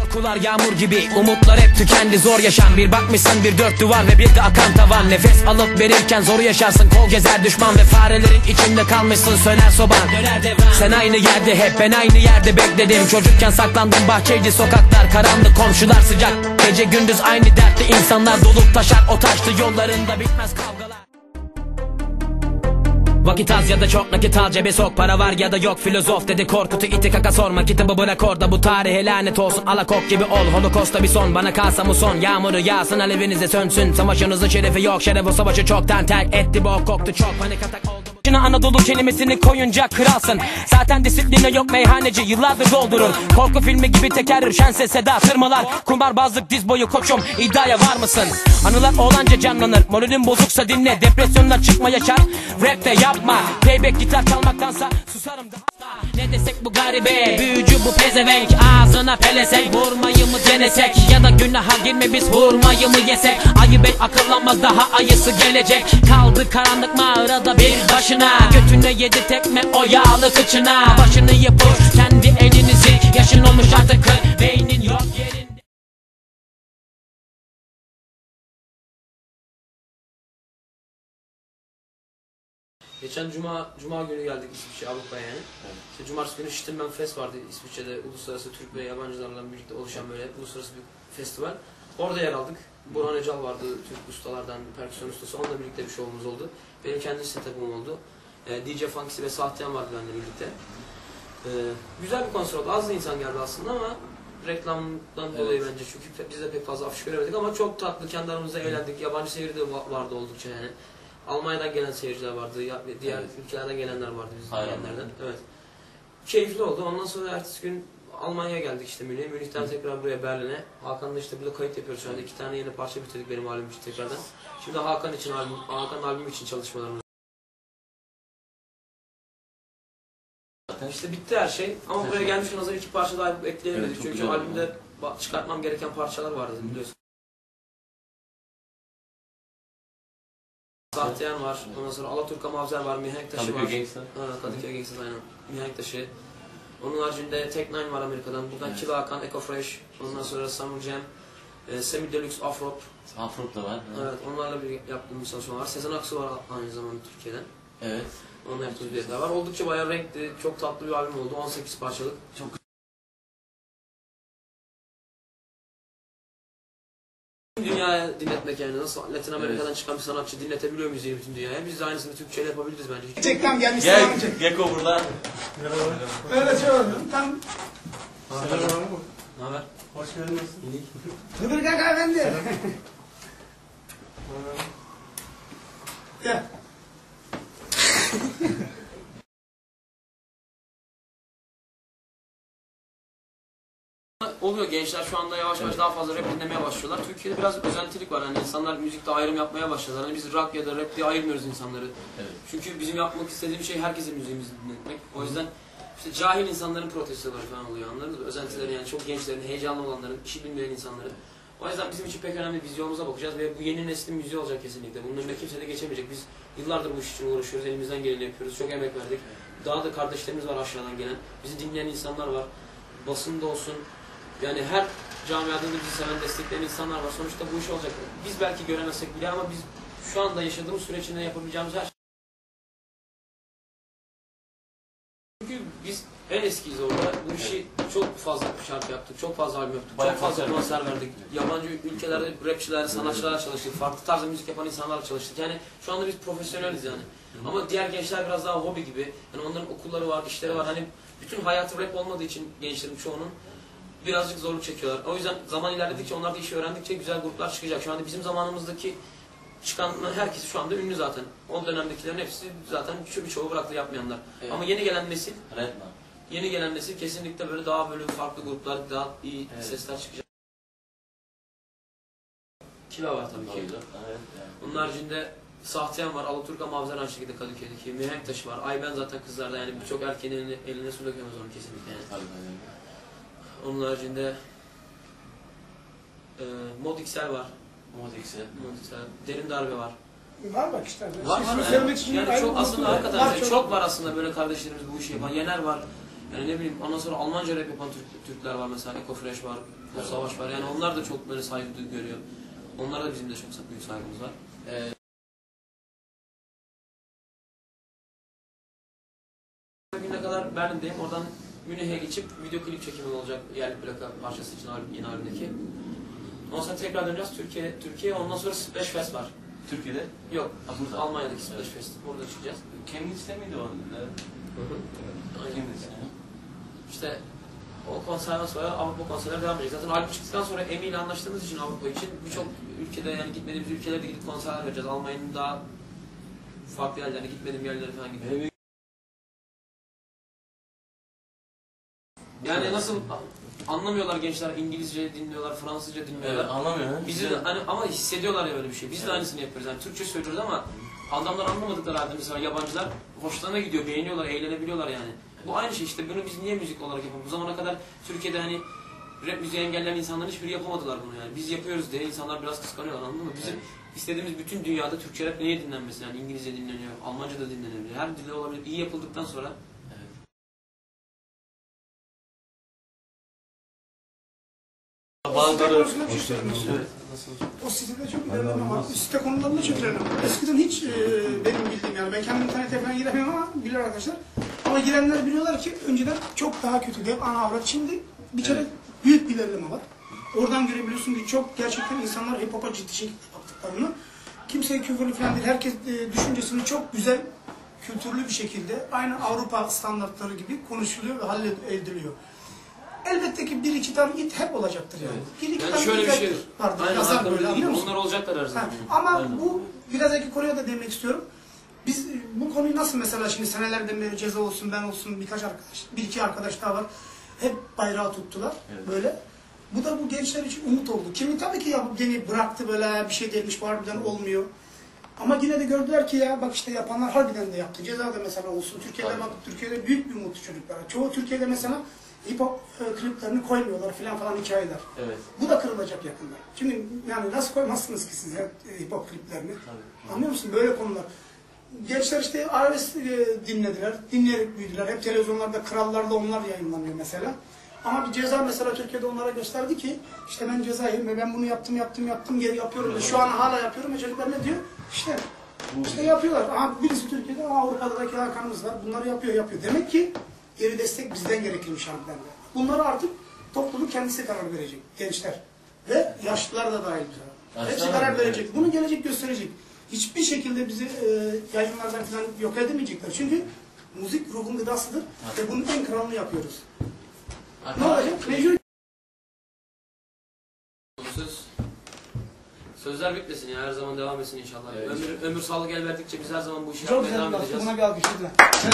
Korkular yağmur gibi, umutlar hep tükendi. Zor yaşam, bir bakmışsın bir dört duvar ve bir de akan tavan. Nefes alıp verirken zoru yaşarsın, kol gezer düşman ve farelerin içinde kalmışsın, söner soban. Sen aynı yerde hep, ben aynı yerde bekledim. Çocukken saklandım, bahçeydi sokaklar, karanlık komşular sıcak. Gece gündüz aynı dertli insanlar dolup taşar. O taşlı yollarında bitmez kavgalar. Vakit az ya da çok, nakit al cebe sok. Para var ya da yok, filozof dedi Korkut'u iti kaka sorma. Kitabı bırak orada, bu tarihe lanet olsun. Alakok gibi ol, holokosta bir son. Bana kalsa muson, yağmuru yağsın, alevinize sönsün. Savaşınızın şerefi yok, şeref o savaşı çoktan terk etti. Bu koktu çok, panik atak oldu. Anadolu kelimesini koyunca kralsın. Zaten disipline yok, meyhaneci yıllardır doldurur. Korku filmi gibi tekerrür, şen ses seda tırmalar. Kumarbazlık diz boyu koçum, iddiaya var mısın? Anılar oğlanca canlanır, moralin bozuksa dinle. Depresyonlar çıkmaya çar, rap de yapma. Playback gitar çalmaktansa susarım da. Ne desek bu garibe, büyücü bu pezevenk. Ağzına pelesek, vurmayı mı denesek? Ya da günaha girme, biz vurmayı mı yesek? Ayı bey akıllanmaz, daha ayısı gelecek. Kaldı karanlık mağarada bir başına. Götüne yedi tekme o yağlı kıçına. Başını yapış, kendi elini sil. Yaşın olmuş artık kır, beynin yok yerinde. Geçen cuma günü geldik İsviçre, Avrupa'ya yani. Evet. İşte cumartesi günü Stimmen Fest vardı İsviçre'de, uluslararası Türk ve yabancılarla birlikte oluşan böyle uluslararası bir festival. Orada yer aldık. Burhan Ecal vardı, Türk ustalardan, perküsyon ustası. Onunla birlikte bir şovumuz oldu. Benim kendi setup'ım oldu. DJ Funky ve Sahtiyan vardı benimle birlikte. Güzel bir konser oldu. Az da insan geldi aslında ama reklamdan dolayı bence, çünkü biz de pek fazla afiş göremedik ama çok tatlı, kendi aramızda eğlendik. Yabancı seyirci de vardı oldukça yani. Almanya'dan gelen seyirciler vardı, diğer ülkelerden gelenler vardı bizim gelenlerden. Evet. Keyifli oldu. Ondan sonra ertesi gün Almanya'ya geldik işte Münih'e. Münih'ten tekrar buraya Berlin'e. Hakan'la işte burada kayıt yapıyoruz şu anda. 2 tane yeni parça bitirdik benim albüm için tekrardan. Şimdi Hakan'ın albümü için çalışmalarımız. İşte bitti her şey. Ama buraya gelmişken hazır 2 parça daha ekleyemedik. Evet, çünkü albümde çıkartmam gereken parçalar vardı biliyorsun. Sahtiyan var, ondan sonra Alaturka Mavzer var, Mihenk Taşı var. Kadıköy Gangsters aynen. Mihenk Taşı. Onun haricinde Tech Nine var Amerika'dan. Buradan Killa Hakan, Echo Fresh. Ondan sonra Summer Jam, Semi Deluxe Afrop. Afrop da var. Evet, onlarla bir yaptığımız çalışma var. Sezen Aksu var aynı zamanda Türkiye'den. Evet. Onun yaptığımız bir daha var. Oldukça bayağı renkli, çok tatlı bir albüm oldu. 18 parçalık. Çok dünyaya dinletmek yani, nasıl Latin Amerika'dan çıkan bir sanatçı dinletebiliyor müziği bütün dünyaya. Biz de aynısını Türkçe'yle yapabiliriz bence. Çekten gelmiş. Gel, Geko burada. Öyle çağırdım. Tam. Ne haber? Hoş geldiniz. Hıdır Kaka Efendi. Gel. Oluyor, gençler şu anda yavaş yavaş daha fazla rap dinlemeye başlıyorlar. Türkiye'de biraz özentilik var, hani insanlar müzikte ayrım yapmaya başladılar. Hani biz rock ya da rap diye ayırmıyoruz insanları. Evet. Çünkü bizim yapmak istediğimiz şey herkese müziğimizi dinletmek. O yüzden işte cahil insanların protestoları falan oluyor, anladınız mı? Özentileri yani, çok gençlerin, heyecanlı olanların, işi bilmeyen insanların. O yüzden bizim için pek önemli, vizyonumuza bakacağız ve bu yeni neslin müziği olacak kesinlikle. Bunun önüne kimse de geçemeyecek. Biz yıllardır bu iş için uğraşıyoruz, elimizden geleni yapıyoruz, çok emek verdik. Daha da kardeşlerimiz var aşağıdan gelen, bizi dinleyen insanlar var, basında olsun. Yani her camiada da bizi seven, destekleyen insanlar var. Sonuçta bu iş olacak. Biz belki göremezsek bile ama biz şu anda yaşadığımız süreç içinde yapabileceğimiz her şey. Çünkü biz en eskiyiz orada. Bu işi çok fazla şarkı yaptık, çok fazla albüm yaptık, çok fazla konser verdik. Yabancı ülkelerde rapçilerle, sanatçılarla çalıştık, farklı tarzda müzik yapan insanlarla çalıştık. Yani şu anda biz profesyoneliz yani. Ama diğer gençler biraz daha hobi gibi. Yani onların okulları var, işleri var. Hani bütün hayatı rap olmadığı için gençlerin çoğunun birazcık zorluk çekiyorlar. O yüzden zaman ilerledikçe, onlar da işi öğrendikçe güzel gruplar çıkacak. Şu anda bizim zamanımızdaki çıkan herkes şu anda ünlü zaten. O dönemdekilerin hepsi zaten birçoğu bıraktı, yapmayanlar. Evet. Ama yeni gelen nesil kesinlikle böyle daha böyle farklı gruplar, daha iyi sesler çıkacak. Killa var tabii ki. Evet. Onun haricinde Sahtiyan var, Alaturka Mavzer aynı şekilde Kadıköy'deki. Mihenk Taşı var. Ayben zaten kızlarda, yani birçok erkeğin eline su dökemez onu kesinlikle yani. Tabii. Onun haricinde Mod XL var. Derin Darbe var. Var bak işte. Var. Yani çok aslında hakikaten çok var aslında böyle kardeşlerimiz bu işi yapan. Yener var. Yani ne bileyim ondan sonra Almanca rap yapan Türkler var mesela. Eko Fresh var, O Savaş var. Yani onlar da çok böyle saygı görüyor. Onlara da bizim de çok büyük saygımız var. Bugüne kadar Berlin'deyim. Oradan Münih'e geçip video klip çekimi olacak yerli plaka parçası için yeni albümdeki. Ondan sonra tekrar döneceğiz Türkiye. Ondan sonra Splash Fest var. Türkiye'de? Yok. Burada. Almanya'daki Splash Fest. Orada çıkacağız. Chemnits'te miydi o? Chemnitz. İşte o konserden sonra Avrupa konserleri devam edecek. Zaten albüm çıktıktan sonra Emi ile anlaştığımız için Avrupa için birçok ülkede yani gitmediğimiz ülkelerde gidip konserler vereceğiz. Almanya'nın daha farklı yerlerine gitmediğim yerlere falan gidiyor. Yani nasıl anlamıyorlar gençler, İngilizce dinliyorlar, Fransızca dinliyorlar. Evet, anlamıyor. Bizi de, hani, ama hissediyorlar ya böyle bir şey. Biz de aynısını yapıyoruz. Yani Türkçe söylüyoruz ama adamlar anlamadıkları halde mesela yabancılar hoşlarına gidiyor, beğeniyorlar, eğlenebiliyorlar yani. Bu aynı şey işte. Bunu biz niye müzik olarak yapalım? Bu zamana kadar Türkiye'de hani rap müziği engelleyen insanların hiçbiri yapamadılar bunu yani. Biz yapıyoruz diye insanlar biraz kıskanıyorlar, anladın mı? Bizim istediğimiz bütün dünyada Türkçe rap neye dinlenmesi yani İngilizce dinleniyor, Almanca da dinlenebilir. Her dilde olabilir. İyi yapıldıktan sonra Site konusunda bir şey söyleyeyim. O sitede çok ilerleme var. Site konularında çok ilerleme var. Eskiden hiç benim bildiğim yani ben kendim internete falan giremiyorum ama bilir arkadaşlar. Ama girenler biliyorlar ki önceden çok daha kötüydü. Hep ana avrat. Şimdi bir kere büyük bir ilerleme var. Oradan görebiliyorsun ki çok gerçekten insanlar hip hop'a ciddi şekilde baktıklarını. Kimseye küfürlü falan değil. Herkes düşüncesini çok güzel, kültürlü bir şekilde aynı Avrupa standartları gibi konuşuluyor ve hallediliyor. Elbette ki bir iki tane it hep olacaktır yani. Bir iki yani tane şöyle bir şey vardır. aynen, Yazar böyle, anlıyor musun? onlar olacaklar her zaman. Ama bu biraz önceki konuya da değinmek istiyorum. Biz bu konuyu nasıl mesela şimdi senelerden beri Ceza olsun, ben olsun, birkaç arkadaş, bir iki arkadaş daha var. Hep bayrağı tuttular böyle. Bu da bu gençler için umut oldu. Kimi tabii ki yapıp yeni bıraktı böyle bir şey değilmiş, bu harbiden olmuyor. Ama yine de gördüler ki ya bak işte yapanlar harbiden de yaptı. Ceza da mesela olsun. Türkiye'de bak Türkiye'de büyük bir umut çocuklar. Çoğu Türkiye'de mesela hip hop kliplerini koymuyorlar falan hikayeler. Evet. Bu da kırılacak yakında. Şimdi yani nasıl koymazsınız ki siz hip hop kliplerini? Tabii. Anlıyor musun? Böyle konular. Gençler işte arabesk dinlediler, dinleyerek büyüdüler. Hep televizyonlarda, krallarda onlar yayınlanıyor mesela. Ama bir Ceza mesela Türkiye'de onlara gösterdi ki işte ben Ceza'yım ve ben bunu yaptım, geri yapıyorum ve şu an hala yapıyorum ve çocuklar ne diyor? İşte yapıyorlar. Ama birisi Türkiye'de, Avrupa'daki Hakan'ımız var. Bunları yapıyor. Demek ki geri destek bizden gerekirmiş harbiden de. Bunları artık topluluk kendisi karar verecek. Gençler. Ve yaşlılar da dahil. Hepsi karar verecek. Bunu gelecek gösterecek. Hiçbir şekilde bizi yayınlardan falan yok edemeyecekler. Çünkü müzik ruhun gıdasıdır. Ve bunun en kralını yapıyoruz. Ne olacak? Mecbur. Sözler bitmesin ya, her zaman devam etsin inşallah. Evet. Ömür sağlık el verdikçe biz her zaman bu işi Çok yapmaya güzel devam edeceğiz. Buna bir alkış lütfen.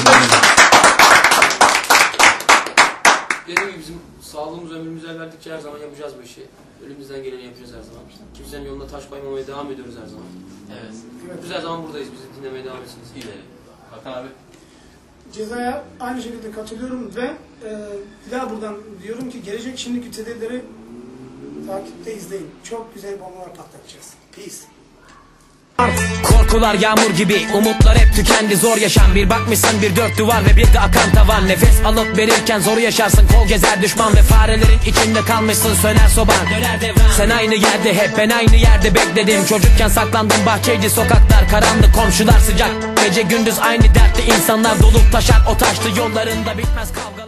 Dediğim gibi bizim sağlığımız, ömrümüz el verdikçe her zaman yapacağız bu işi. Elimizden geleni yapacağız her zaman. Kimsenin yoluna taş koymamaya devam ediyoruz her zaman. Evet. Biz her zaman buradayız, bizi dinlemeye devam etsiniz. İyi. Hakan abi. Cezaya aynı şekilde katılıyorum ve bir daha buradan diyorum ki gelecek şimdiki tedbirleri takipte izleyin. Çok güzel bombalar patlatacağız. Peace. Korkular yağmur gibi, umutlar hep tükendi. Zor yaşam, bir bakmışsın bir dört duvar ve bir de akan tavan. Nefes alıp verirken zoru yaşarsın, kol gezer düşman ve farelerin içinde kalmışsın, söner soban. Sen aynı yerde hep, ben aynı yerde bekledim. Çocukken saklandım bahçeydi sokaklar, karanlık komşular sıcak. Gece gündüz aynı dertli insanlar dolup taşar, o taşlı yollarında bitmez kavga.